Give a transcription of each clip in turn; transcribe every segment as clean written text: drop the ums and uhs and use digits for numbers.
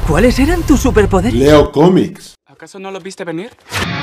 ¿Cuáles eran tus superpoderes? Leo cómics. ¿Acaso no lo viste venir?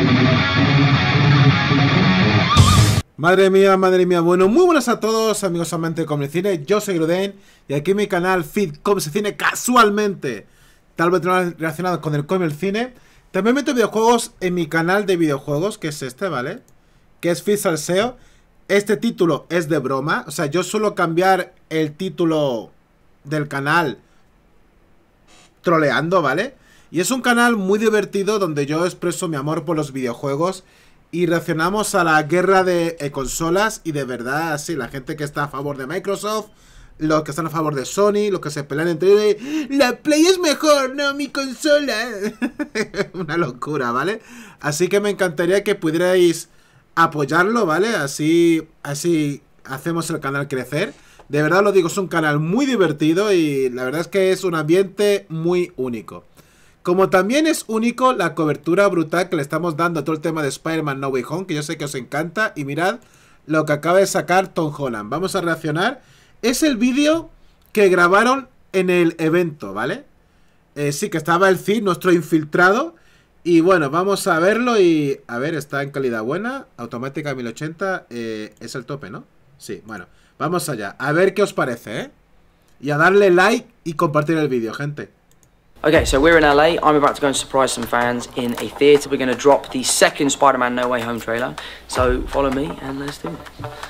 Madre mía, bueno, muy buenas a todos amigos amantes de Come Cine, yo soy Gruden y aquí en mi canal Feed Come Cine casualmente, tal vez relacionado con el Come el Cine, también meto videojuegos en mi canal de videojuegos, que es este, ¿vale? Que es Feed Salseo. Este título es de broma, o sea, yo suelo cambiar el título del canal troleando, ¿vale? Y es un canal muy divertido donde yo expreso mi amor por los videojuegos y reaccionamos a la guerra de consolas. Y de verdad, sí, la gente que está a favor de Microsoft, los que están a favor de Sony, los que se pelean entre ellos, la Play es mejor, no mi consola. Una locura, ¿vale? Así que me encantaría que pudierais apoyarlo, ¿vale? Así hacemos el canal crecer. De verdad lo digo, es un canal muy divertido y la verdad es que es un ambiente muy único. Como también es único la cobertura brutal que le estamos dando a todo el tema de Spider-Man No Way Home, que yo sé que os encanta. Y mirad lo que acaba de sacar Tom Holland. Vamos a reaccionar. Es el vídeo que grabaron en el evento, ¿vale? Sí, que estaba el Cid, nuestro infiltrado. Y bueno, vamos a verlo y... A ver, está en calidad buena. Automática 1080. Es el tope, ¿no? Sí, bueno. Vamos allá. A ver qué os parece, ¿eh? Y a darle like y compartir el vídeo, gente. Okay, so we're in LA. I'm about to go and surprise some fans in a theatre. We're going to drop the second Spider-Man No Way Home trailer. So follow me and let's do it.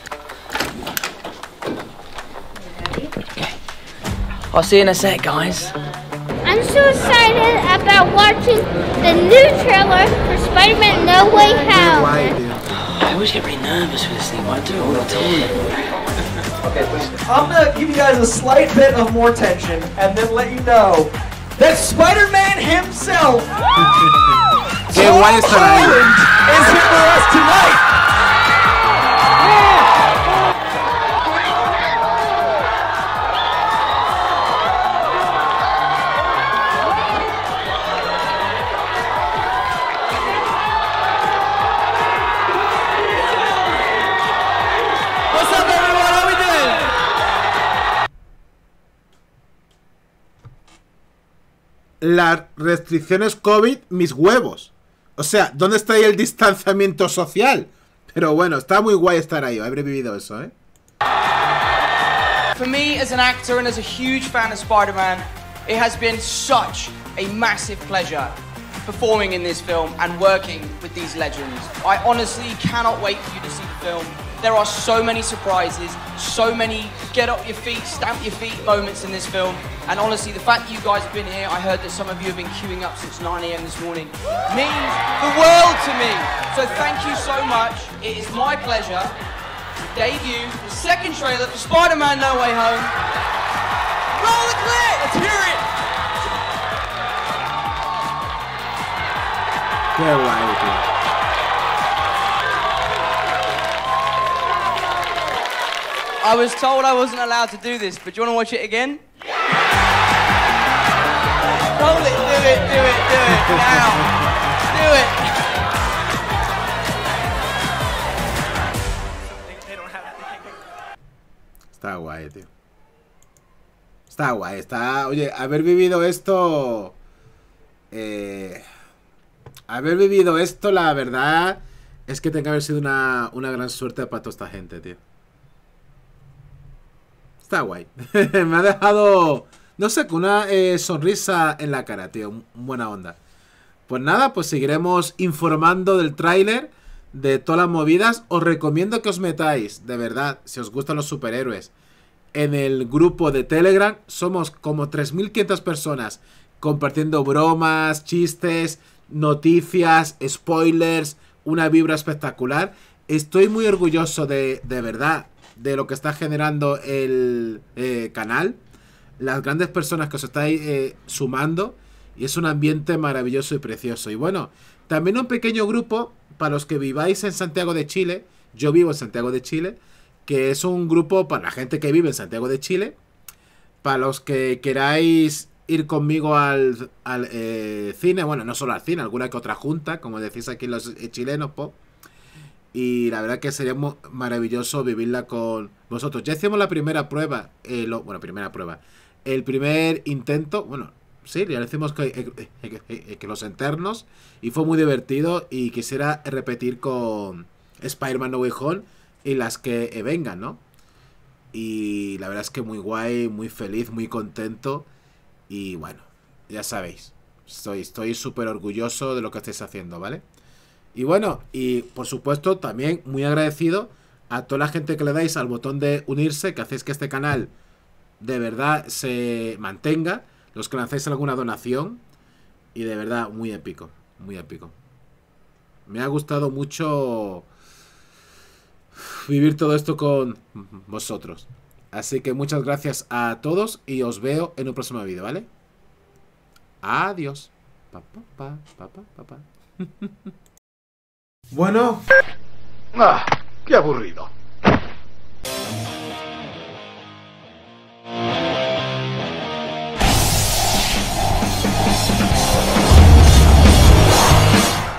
Okay. I'll see you in a sec, guys. I'm so excited about watching the new trailer for Spider-Man No Way Home. I always get really nervous with this thing, but I do it all the time. Okay, please. I'm going to give you guys a slight bit of more tension and then let you know that Spider-Man himself, Tom Holland, is here for us tonight. What's up, everyone? How we doing? Las restricciones COVID, mis huevos. O sea, ¿dónde está ahí el distanciamiento social? Pero bueno, está muy guay estar ahí. Habré vivido eso, ¿eh? For me, as an actor and as a huge fan of Spider-Man, it has been such a massive pleasure performing in this film and working with these legends. I honestly cannot wait for you to see the film. There are so many surprises, so many get up your feet, stamp your feet moments in this film. And honestly, the fact that you guys have been here, I heard that some of you have been queuing up since 9 AM this morning, means the world to me. So thank you so much. It is my pleasure to debut the second trailer for Spider-Man No Way Home. Roll the clip! Let's hear it! Qué guay, tío. I was told I wasn't allowed to do this, but do you want to watch it again? Roll it, do it, now. Do it. Está guay, tío. Está guay, está... Oye, haber vivido esto... Haber vivido esto, la verdad... Es que tiene que haber sido una gran suerte para toda esta gente, tío. Está guay. Me ha dejado, no sé, con una sonrisa en la cara, tío. Buena onda. Pues nada, pues seguiremos informando del tráiler, de todas las movidas. Os recomiendo que os metáis, de verdad, si os gustan los superhéroes, en el grupo de Telegram. Somos como 3.500 personas compartiendo bromas, chistes, noticias, spoilers, una vibra espectacular. Estoy muy orgulloso de verdad, de lo que está generando el canal, las grandes personas que os estáis sumando, y es un ambiente maravilloso y precioso. Y bueno, también un pequeño grupo para los que viváis en Santiago de Chile. Yo vivo en Santiago de Chile, que es un grupo para la gente que vive en Santiago de Chile, para los que queráis ir conmigo al cine, bueno, no solo al cine, alguna que otra junta, como decís aquí los chilenos, po. Y la verdad que sería maravilloso vivirla con vosotros. Ya hicimos la primera prueba, el primer intento, bueno, sí, ya decimos que los Eternos. Y fue muy divertido. Y quisiera repetir con Spider-Man No Way Home y las que vengan, ¿no? Y la verdad es que muy guay, muy feliz, muy contento. Y bueno, ya sabéis, estoy súper orgulloso de lo que estáis haciendo, ¿vale? Y bueno, y por supuesto también muy agradecido a toda la gente que le dais al botón de unirse, que hacéis que este canal de verdad se mantenga, los que lancéis alguna donación. Y de verdad, muy épico, muy épico. Me ha gustado mucho vivir todo esto con vosotros. Así que muchas gracias a todos y os veo en un próximo vídeo, ¿vale? Adiós. Bueno. ¡Qué aburrido!